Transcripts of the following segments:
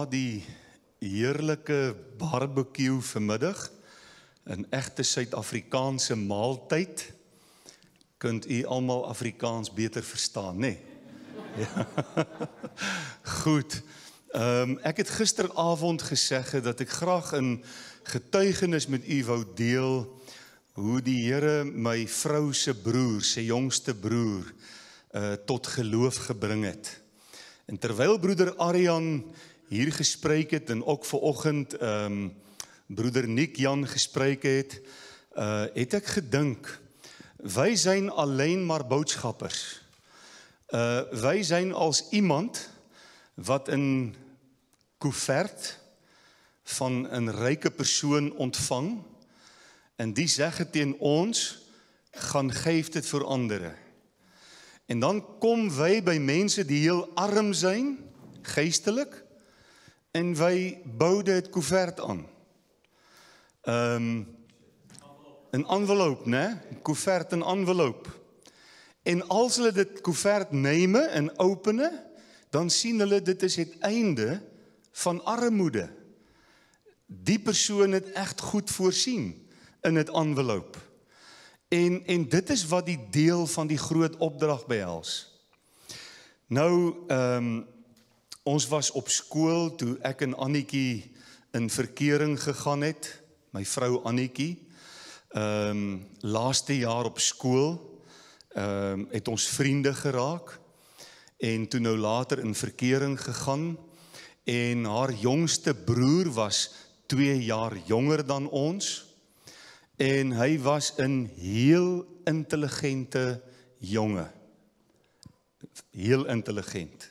die heerlike barbecue vanmiddag, 'n egte Suid-Afrikaanse maaltyd, kunt u almal Afrikaans beter verstaan, né? Ja. Goed. Ek het gisteravond gesê dat ek graag 'n getuigenis met u wou deel hoe die Here my vrou se broer, sy jongste broer, tot geloof gebring het. En terwyl broeder Arjan hier gespreek het en ook vanoggend broeder Nick Jan gespreek het, het ek gedink, wy zijn alleen maar boodschappers. Wy zijn als iemand wat 'n koevert van 'n ryke persoon ontvang en die sê teen ons, gaan geef dit vir ander. En dan kom wy by mense die heel arm zijn, geestelik, en wy bou dit koevert aan. 'n envelop, né? Koevert en envelop. En als hulle dit koevert neeme en opene, dan sien hulle dit is het einde van armoede. Die persoon het echt goed voorsien in het envelop. En dit is wat die deel van die groot opdrag behels. Nou, ons was op skool toe ek en Annetjie in verkering gegaan het, my vrou Annetjie, laaste jaar op skool, het ons vriende geraak, en toe nou later in verkering gegaan, en haar jongste broer was 2 jaar jonger dan ons, en hy was 'n heel intelligente jonge. Heel intelligent.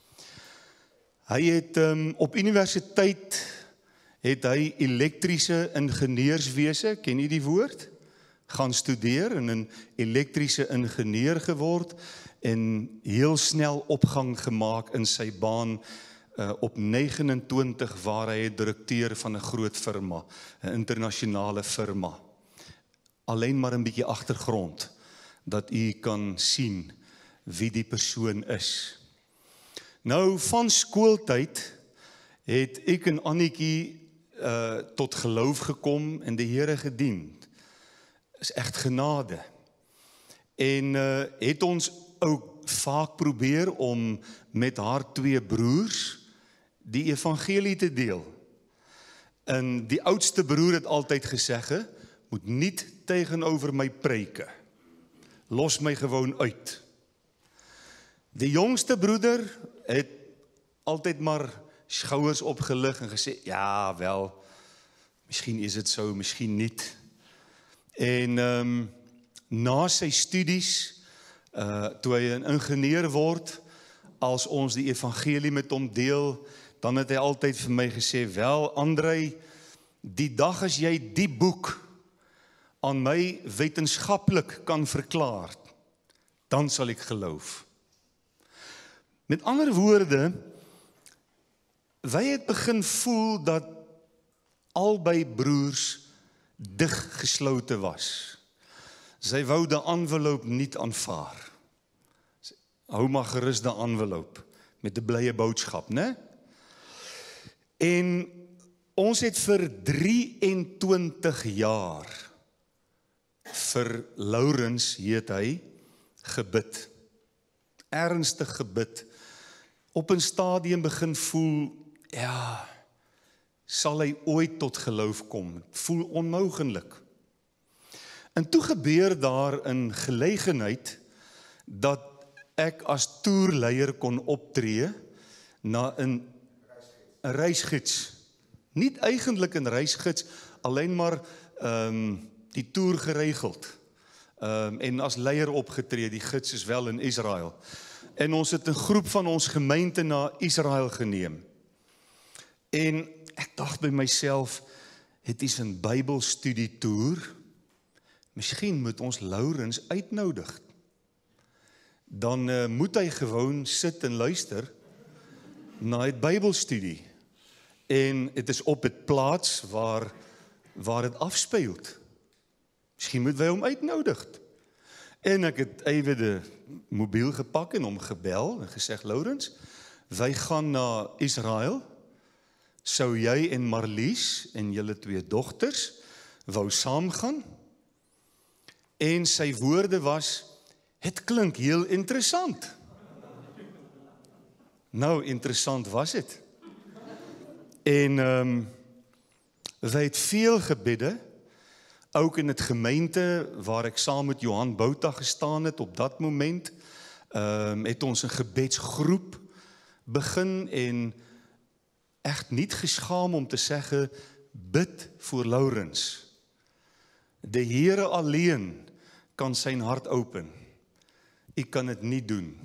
Hy het op universiteit het hy elektrische ingenieurswese, ken jy die woord? Gaan studeer en 'n elektrische ingenieur geword en heel snel opgang gemaak in sy baan op 29 waar hy direkteur van 'n groot firma, 'n internasionale firma. Alleen maar 'n bietjie agtergrond, dat u kan sien wie die persoon is. Nou, van skooltyd het ek en Annetjie tot geloof gekom en die Here gedien. Is echt genade. En het ons ook vaak probeer om met haar 2 broers die evangelie te deel. En die oudste broer het altyd gesê, moet niet tegenover my preike. Los my gewoon uit. Die jongste broeder het altyd maar skouers opgelig en gesê, ja wel, miskien is het so, miskien niet. En na sy studies, toe hy 'n ingenieur word, als ons die evangelie met hom deel, dan het hy altyd vir my gesê, wel André, die dag as jy die boek aan my wetenskaplik kan verklaar, dan sal ek geloof. Met ander woorde, wy het begin voel dat albei broers dig geslote was. Sy wou die envelop nie aanvaar. Hou maar gerus die envelop met 'n blye boodskap, né? En ons het vir 23 jaar vir Laurens, heet hy, gebid. Ernstig gebid. Op 'n stadium begin voel, ja, sal hy ooit tot geloof kom? Het voel onmoontlik. En toe gebeur daar 'n gelegenheid dat ek as toerleier kon optree na 'n reisgids. Nie eigenlijk 'n reisgids, alleen maar die toer geregeld. En as leier opgetree, die gids is wel in Israel. En ons het 'n groep van ons gemeente na Israel geneem. En ek dacht by myself, het is 'n Bybelstudie toer. Miskien moet ons Laurens uitnodig. Dan moet hy gewoon sit en luister na het Bybelstudie. En het is op het plaats waar het afspeelt. Miskien moet wy hom uitnodig. En ek het even de mobiel gepak en hom gebel en gesê, Laurens, wy gaan na Israel sou jy en Marlies en julle 2 dogters wou saamgaan? En sy woorde was, het klink heel interessant. Nou, interessant was het. En wij het veel gebidde, ook in het gemeente waar ek saam met Johan Bouta gestaan het op dat moment, het ons een gebedsgroep begin en echt niet geschaam om te zeggen, bid voor Laurens. De Here alleen kan zijn hart open. Ik kan het niet doen.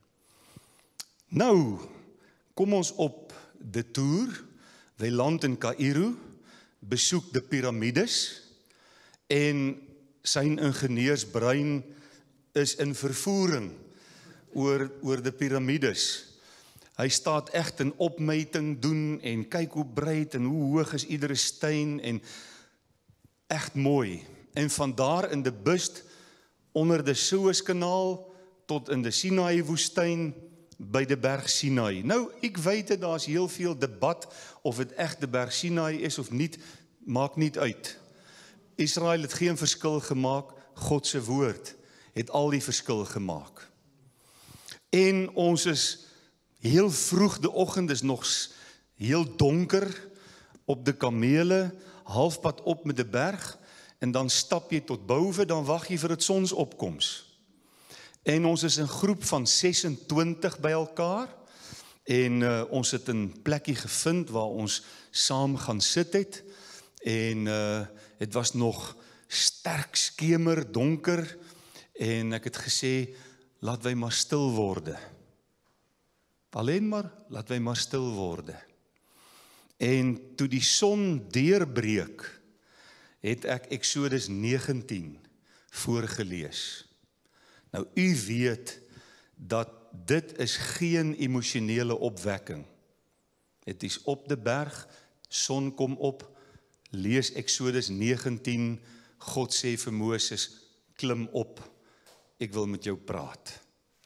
Nou, kom ons op de toer. Wij land in Kaïro, besoek de piramides en zijn ingenieursbrein is in vervoering oor de piramides. Hy staat echt een opmeting doen en kyk hoe breed en hoe hoog is iedere steen en echt mooi. En vandaar in de bus onder de Suezkanaal tot in de Sinaï-woestijn by de berg Sinai. Nou, ek weet het, daar is heel veel debat of het echt de berg Sinai is of niet, maakt niet uit. Israel het geen verskil gemaakt, Godse woord het al die verskil gemaakt. En ons is heel vroeg, de oggend is nog heel donker op de kamele, halfpad op met de berg, en dan stap je tot boven, dan wacht je voor het zonsopkomst. En ons is een groep van 26 bij elkaar, en ons het een plekje gevind waar ons saam gaan sit het, en het was nog sterk skemer, donker, en ek het gesê, laat wij maar stil worden. Alleen maar, laat wij maar stil worden. En toe die son deurbreek, het ek Exodus 19 voorgelees. Nou, u weet dat dit is geen emosionele opwekking. Het is op de berg, son kom op, lees Exodus 19, God sê vir Moses, klim op, ek wil met jou praat.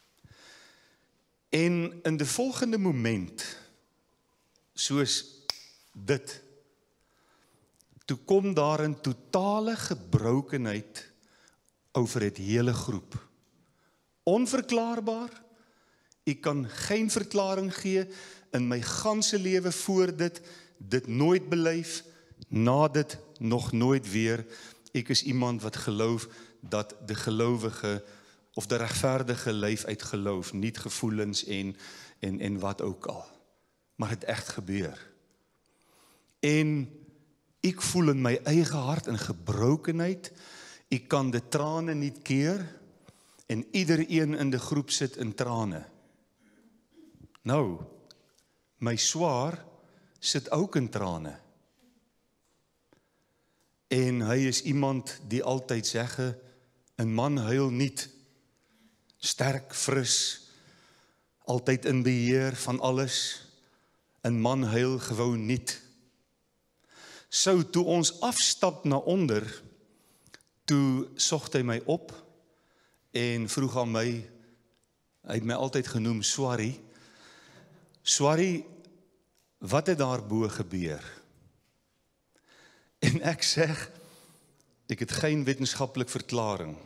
En in de volgende moment, soos dit, toe kom daar een totale gebrokenheid over het hele groep. Onverklaarbaar, ek kan geen verklaring gee, in my ganse lewe voor dit nooit beleef, na dit nog nooit weer. Ek is iemand wat geloof dat de gelowige of de rechtvaardige leef uit geloof, niet gevoelens en wat ook al. Maar het echt gebeur. En ek voel in my eie hart in gebrokenheid, ek kan de trane niet keer, en iedereen in de groep sit in trane. Nou, my swaar sit ook in trane. En hy is iemand die altyd zeggen, een man huil niet, sterk, fris, altyd in beheer van alles, een man huil gewoon niet. So, toe ons afstap na onder, toe socht hy my op, en vroeg aan my, hy het my altyd genoem, Swarry, wat het daarbo gebeur? En ek sê, ek het geen wetenskaplik verklaring.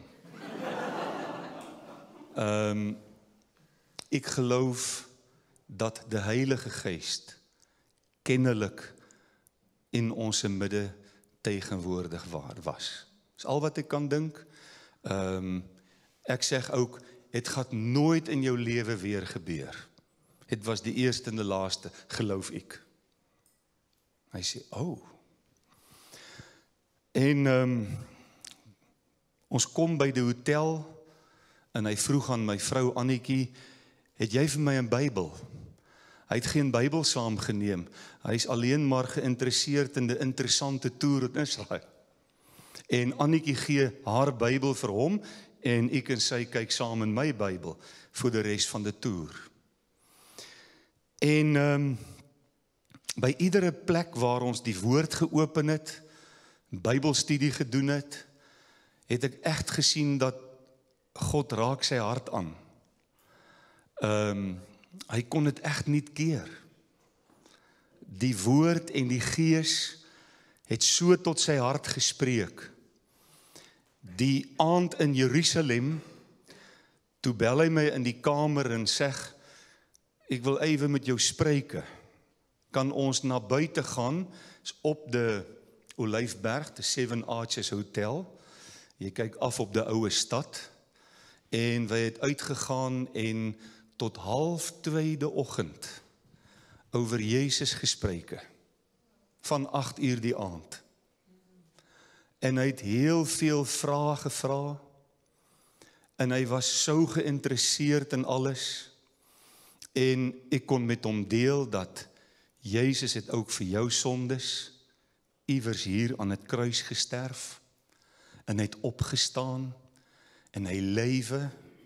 Ek geloof dat de Heilige Geest kennelijk in onze midde tegenwoordig was. Dis al wat ek kan dink. Ek sê ook, het gaat nooit in jou lewe weer gebeur. Het was die eerste en de laaste, geloof ek. Hy sê, En ons kom by die hotel, en hy vroeg aan my vrou Annetjie, het jy vir my 'n Bybel? Hy het geen Bybel saamgeneem, hy is alleen maar geïnteresseerd in die interessante toer in Israel. En Annetjie gee haar Bybel vir hom, en ek en sy kyk saam in my Bybel, vir die res van die toer. En by iedere plek waar ons die woord geopen het, Bybelstudie gedoen het, het ek echt gesien dat God raak sy hart aan. Hy kon het echt niet keer. die woord en die Gees het so tot sy hart gespreek. Die aand in Jerusalem, toe bel hy my in die kamer en sê, ek wil even met jou spreke. Kan ons na buite gaan, is op de Olyfberg, de Seven Arches Hotel. Jy kyk af op de oude stad. En wij het uitgegaan en tot 1:30 de oggend over Jezus gespreke. Van 8:00 die aand. En hy het heel veel vrae gevra. En hy was so geïnteresseerd in alles. En ek kon met hom deel dat Jezus het ook vir jou sondes iewers hier aan het kruis gesterf. En hy het opgestaan. En hy lewe.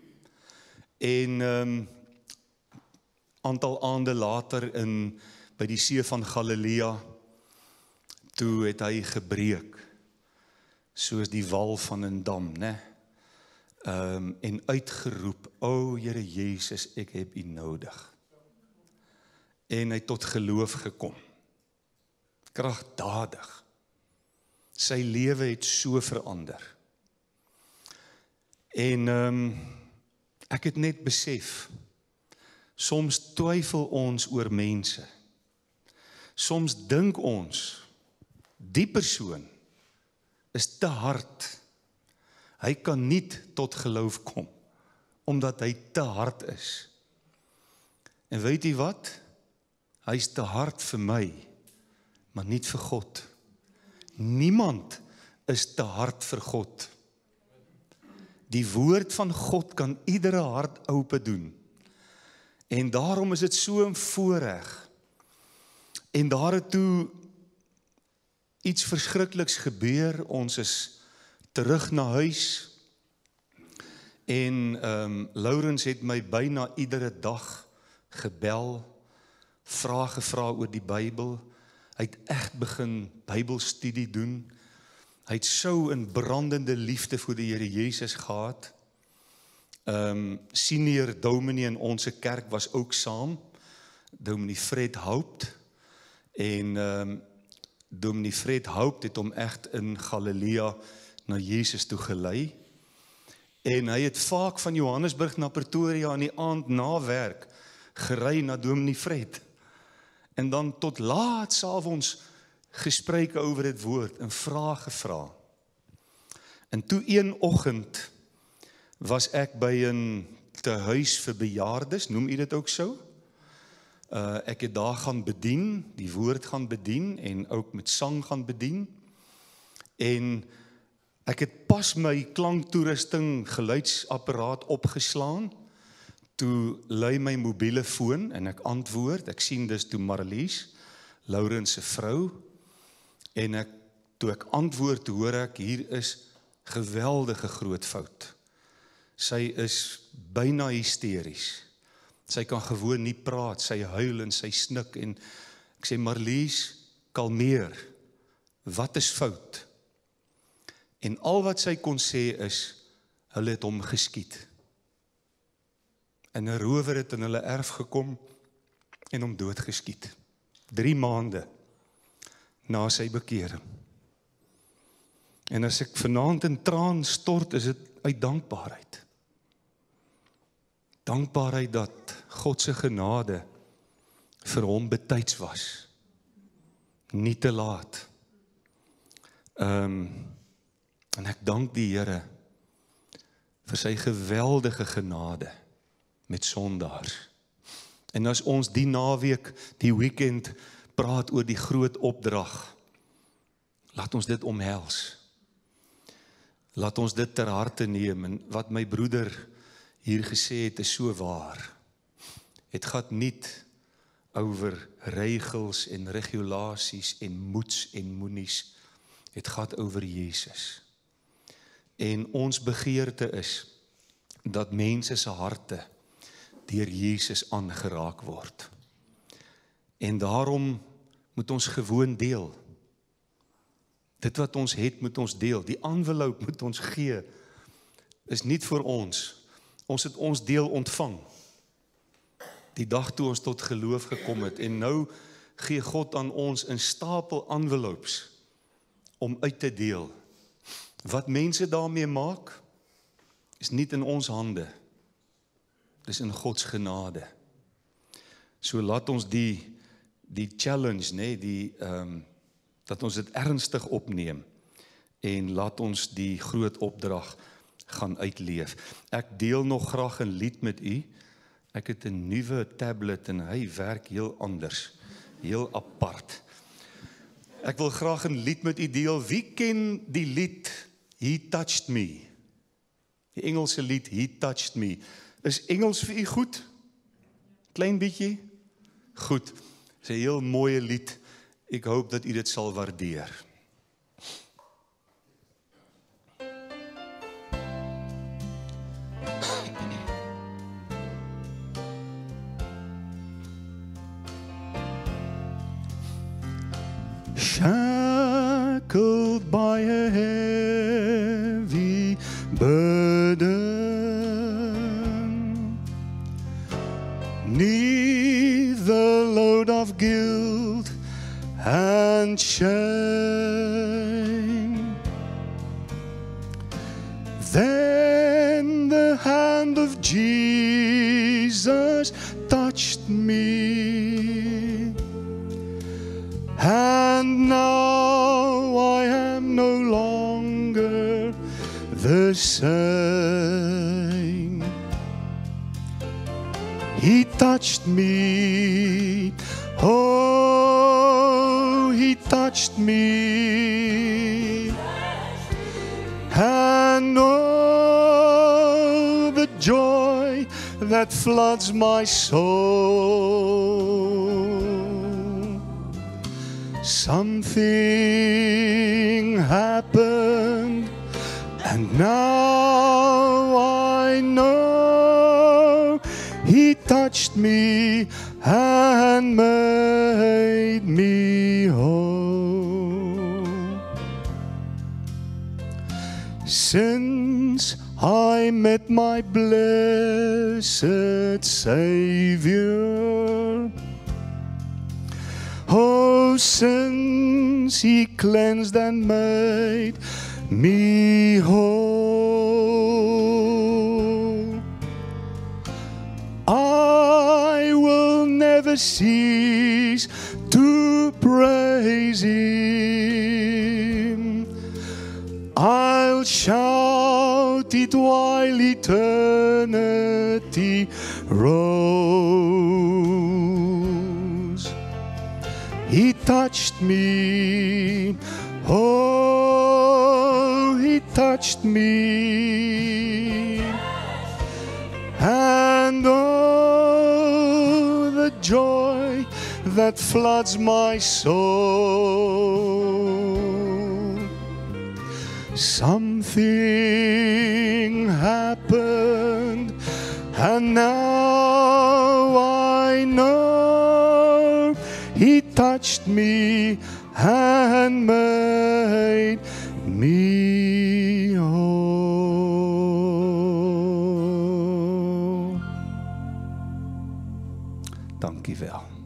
En aantal aande later by die see van Galilea, toe het hy gebreek, soos die wal van 'n dam, né? En uitgeroep, o Here Jezus, ek heb U nodig. En hy tot geloof gekom. Kragtadig. Sy lewe het so verander. En ek het net besef, soms twyfel ons oor mense. Soms dink ons, die persoon is te hard. Hy kan nie tot geloof kom, omdat hy te hard is. En weet jy wat? Hy is te hard vir my, maar nie vir God. Niemand is te hard vir God. Die woord van God kan iedere hart open doen. En daarom is dit so 'n voorreg. En daar het toe iets verskrikliks gebeur. Ons is terug na huis. En Laurens het my byna iedere dag gebel, vrae gevra oor die Bybel. Hy het echt begin Bybelstudie doen. Hy het so 'n brandende liefde vir die Here Jezus gehad. Senior dominee in onze kerk was ook saam. Dominee Fred Haupt. En dominee Fred Haupt het hom echt in Galilea na Jezus toe gelei. En hy het vaak van Johannesburg na Pretoria in die aand na werk gery na dominee Fred. En dan tot laat s'avonds gespreek oor het woord en vrae gevra. En toe een oggend was ek by 'n tehuis vir bejaardes, noem u dit ook so? Ek het daar gaan bedien, die woord gaan bedien en ook met sang gaan bedien. En ek het pas my klanktoerusting geluidsapparaat opgeslaan. Toe lui my mobiele foon en ek antwoord. Ek sien dis toe Marlies, Laurens se vrou. En toe ek antwoord, hoor ek, hier is geweldige groot fout. Sy is byna hysteries. Sy kan gewoon nie praat, sy huil en sy snik. En ek sê, Marlies, kalmeer. Wat is fout? En al wat sy kon sê is, hulle het hom geskiet. En 'n rower het in hulle erf gekom en hom doodgeskiet. 3 maande na sy bekering. En as ek vanaand in traan stort, is dit uit dankbaarheid. Dankbaarheid dat God se genade vir hom betyds was. Nie te laat. En ek dank die Here vir sy geweldige genade met sondaars. En as ons die naweek, die weekend, praat oor die groot opdrag, laat ons dit omhels. Laat ons dit ter harte neem. En wat my broeder hier gesê het, is so waar. Het gaat nie oor regels en regulasies en moets en moenies. Het gaat oor Jezus. En ons begeerte is dat mense se harte deur Jezus aangeraak word. En daarom moet ons gewoon deel. Dit wat ons het, moet ons deel. Die envelope moet ons gee. Is nie vir ons. Ons het ons deel ontvang. Die dag toe ons tot geloof gekom het. En nou gee God aan ons 'n stapel envelopes om uit te deel. Wat mense daarmee maak, is nie in ons hande. Dis in Gods genade. So laat ons die challenge, dat ons dit ernstig opneem en laat ons die groot opdrag gaan uitleef. Ek deel nog graag 'n lied met u. Ek het 'n nuwe tablet en hy werk heel anders, heel apart. Ek wil graag 'n lied met u deel. Wie ken die lied He Touched Me? Die Engelse lied He Touched Me. Is Engels vir u goed? Klein bietjie? Goed. Dis 'n heel mooie lied. Ek hoop dat u dit sal waardeer. Shackled by a heavy burden, 'neath the load of guilt and shame, then the hand of Jesus touched me, and now I am no longer the same. He touched me, oh, He touched me, and oh, the joy that floods my soul. Something happened, and now I know He touched me and made me whole. Since I met my blessed Savior, oh, since He cleansed and made me whole, I will never cease to praise Him. I'll shout it while eternity rolls. He touched me, oh, He touched me, and oh, the joy that floods my soul. Something happened, and now I know He touched me and made me whole. Dankie wel.